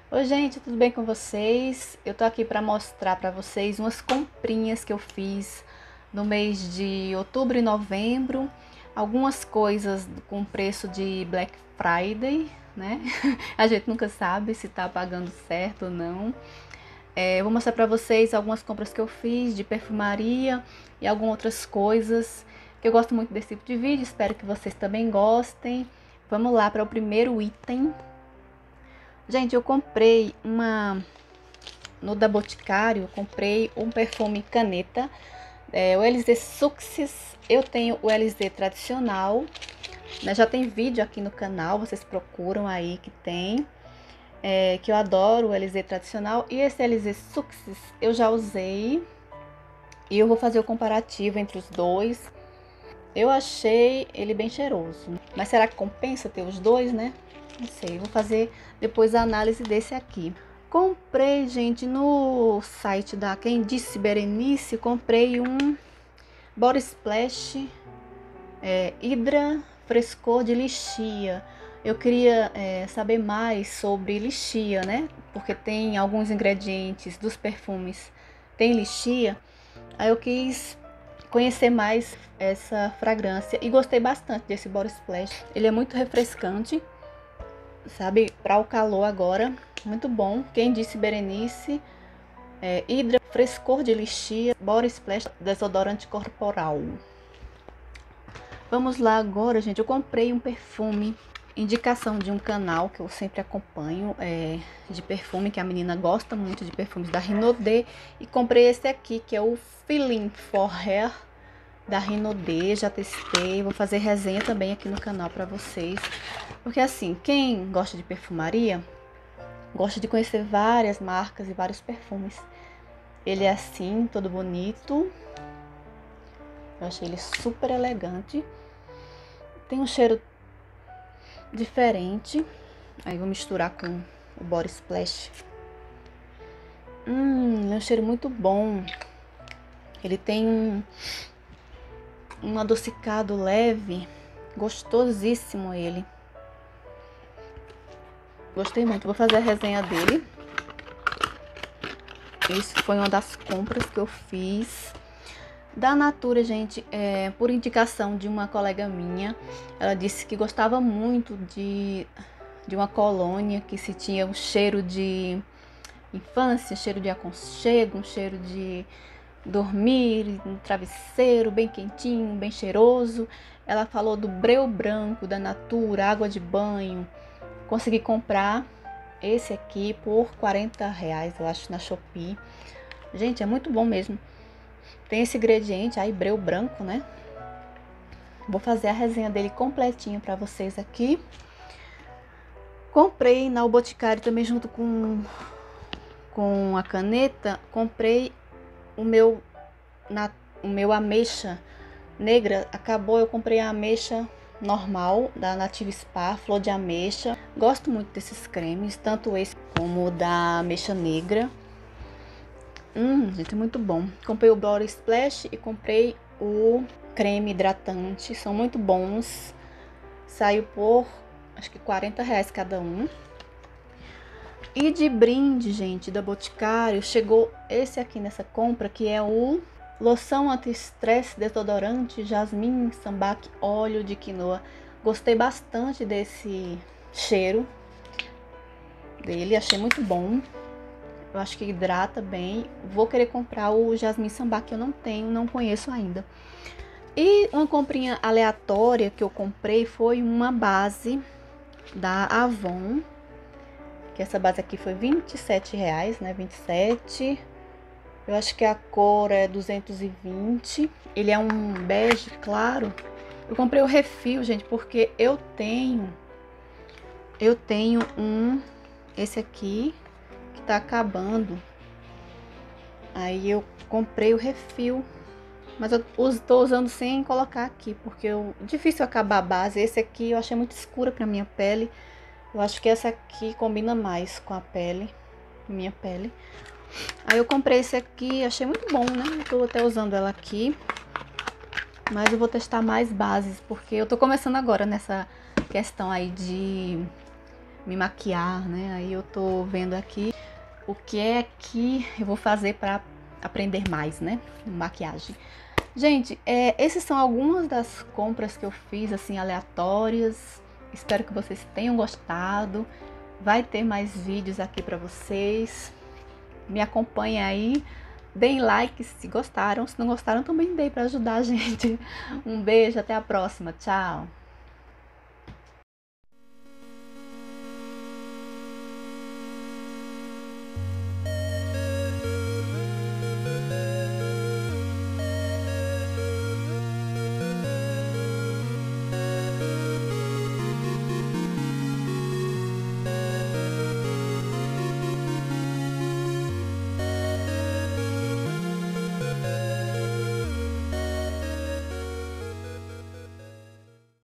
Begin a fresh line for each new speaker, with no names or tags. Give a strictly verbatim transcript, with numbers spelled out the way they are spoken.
Oi, gente, tudo bem com vocês? Eu tô aqui para mostrar para vocês umas comprinhas que eu fiz no mês de outubro e novembro. Algumas coisas com preço de Black Friday, né? A gente nunca sabe se tá pagando certo ou não. É, eu vou mostrar para vocês algumas compras que eu fiz de perfumaria e algumas outras coisas que eu gosto muito desse tipo de vídeo. Espero que vocês também gostem. Vamos lá para o primeiro item. Gente, eu comprei uma... No da Boticário, eu comprei um perfume caneta, é, o L Z Success. Eu tenho o L Z tradicional, né? Já tem vídeo aqui no canal, vocês procuram aí que tem. É, que eu adoro o L Z tradicional. E esse L Z Success eu já usei. E eu vou fazer o comparativo entre os dois. Eu achei ele bem cheiroso. Mas será que compensa ter os dois, né? Não sei, vou fazer depois a análise desse aqui. Comprei, gente, no site da Quem Disse Berenice, comprei um Body Splash é, Hydra Frescor de Lixia. Eu queria é, saber mais sobre lixia, né? Porque tem alguns ingredientes dos perfumes, tem lixia. Aí eu quis conhecer mais essa fragrância e gostei bastante desse Body Splash. Ele é muito refrescante, sabe, para o calor agora, muito bom. Quem Disse Berenice, é, Hydra Frescor de Lixia, Body Splash desodorante corporal. Vamos lá agora, gente. Eu comprei um perfume, indicação de um canal que eu sempre acompanho, é, de perfume, que a menina gosta muito de perfumes da Renaudet, e comprei esse aqui, que é o Feeling for Hair da Renaudet. Já testei, vou fazer resenha também aqui no canal para vocês. Porque assim, quem gosta de perfumaria, gosta de conhecer várias marcas e vários perfumes. Ele é assim, todo bonito. Eu achei ele super elegante. Tem um cheiro diferente. Aí vou misturar com o Body Splash. Hum, é um cheiro muito bom. Ele tem um, um adocicado leve, gostosíssimo ele. Gostei muito, vou fazer a resenha dele. Isso foi uma das compras que eu fiz. Da Natura, gente, é, por indicação de uma colega minha, ela disse que gostava muito de, de uma colônia que se tinha um cheiro de infância, cheiro de aconchego, um cheiro de dormir, um travesseiro bem quentinho, bem cheiroso. Ela falou do Breu Branco da Natura, água de banho. Consegui comprar esse aqui por quarenta reais, eu acho, na Shopee. Gente, é muito bom mesmo. Tem esse ingrediente aí, Breu Branco, né? Vou fazer a resenha dele completinho pra vocês aqui. Comprei na O Boticário também, junto com, com a caneta. Comprei o meu, na, o meu ameixa negra. Acabou, eu comprei a ameixa normal da Nativa Spa, flor de ameixa. Gosto muito desses cremes, tanto esse como o da ameixa negra. Hum, gente, é muito bom. Comprei o Body Splash e comprei o creme hidratante. São muito bons. Saiu por, acho que quarenta reais cada um. E de brinde, gente, da Boticário, chegou esse aqui nessa compra, que é o loção anti-estresse desodorante Jasmine Sambac óleo de quinoa. Gostei bastante desse cheiro dele, achei muito bom. Eu acho que hidrata bem. Vou querer comprar o Jasmine Sambac, que eu não tenho, não conheço ainda. E uma comprinha aleatória que eu comprei foi uma base da Avon. Que essa base aqui foi vinte e sete reais, né? vinte e sete. Eu acho que a cor é duzentos e vinte. Ele é um bege claro. Eu comprei o refil, gente, porque eu tenho... Eu tenho um... Esse aqui... tá acabando. Aí eu comprei o refil, mas eu estou usando sem colocar aqui, porque eu, difícil acabar a base. Esse aqui eu achei muito escura para minha pele. Eu acho que essa aqui combina mais com a pele, minha pele. Aí eu comprei esse aqui, achei muito bom, né? Estou até usando ela aqui, mas eu vou testar mais bases, porque eu tô começando agora nessa questão aí de me maquiar, né? Aí eu tô vendo aqui o que é que eu vou fazer para aprender mais, né? Maquiagem. Gente, é, esses são algumas das compras que eu fiz, assim, aleatórias. Espero que vocês tenham gostado. Vai ter mais vídeos aqui para vocês. Me acompanhem aí. Deem like se gostaram. Se não gostaram, também deem para ajudar a gente. Um beijo, até a próxima. Tchau!